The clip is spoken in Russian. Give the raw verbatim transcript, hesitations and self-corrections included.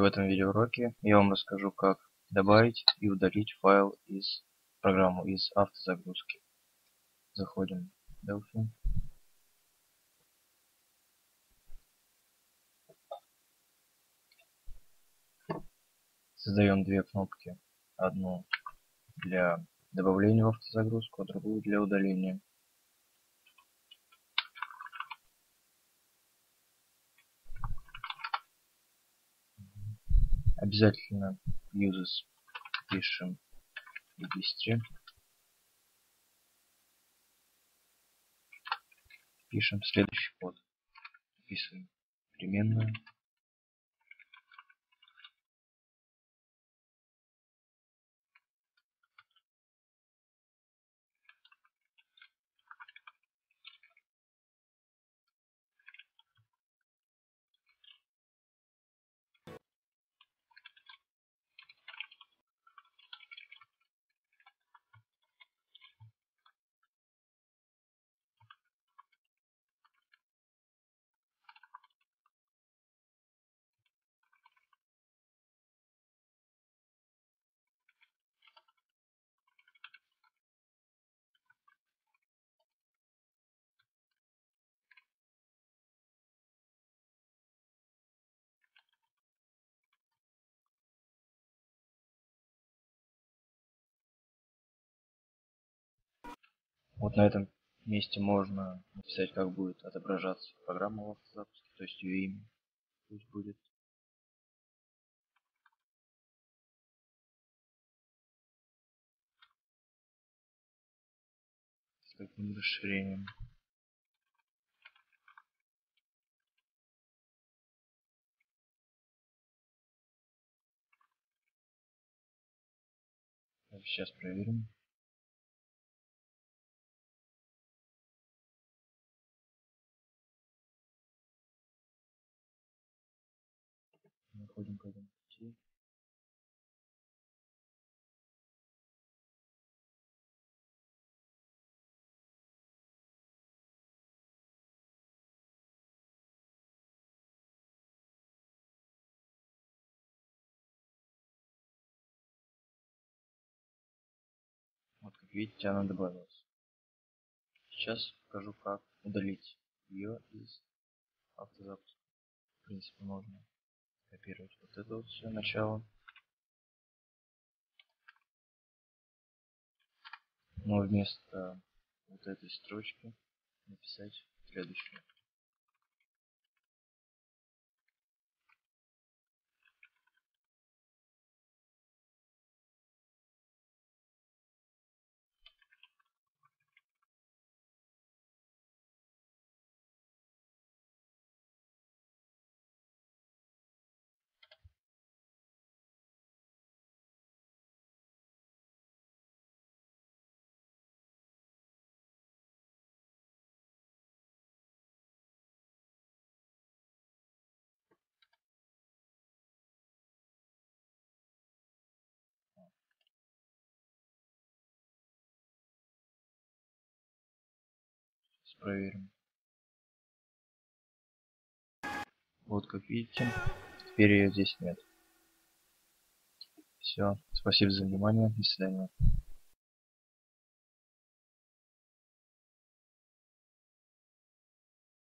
в этом видеоуроке я вам расскажу, как добавить и удалить файл из программы из автозагрузки. Заходим в Delphi. Создаем две кнопки. Одну для добавления в автозагрузку, а другую для удаления. Обязательно uses пишем в регистре. Пишем следующий код. Вписываем переменную. Вот на этом месте можно написать, как будет отображаться программа в автозапуске, то есть ее имя. Пусть будет с каким расширением. Сейчас проверим. Находим к этому пути. Вот как видите, она добавилась. Сейчас покажу, как удалить ее из автозапуска. В принципе, можно копировать вот это вот все начало. Но вместо вот этой строчки написать следующее. Сейчас проверим. Вот как видите, теперь ее здесь нет. Все. Спасибо за внимание. До свидания.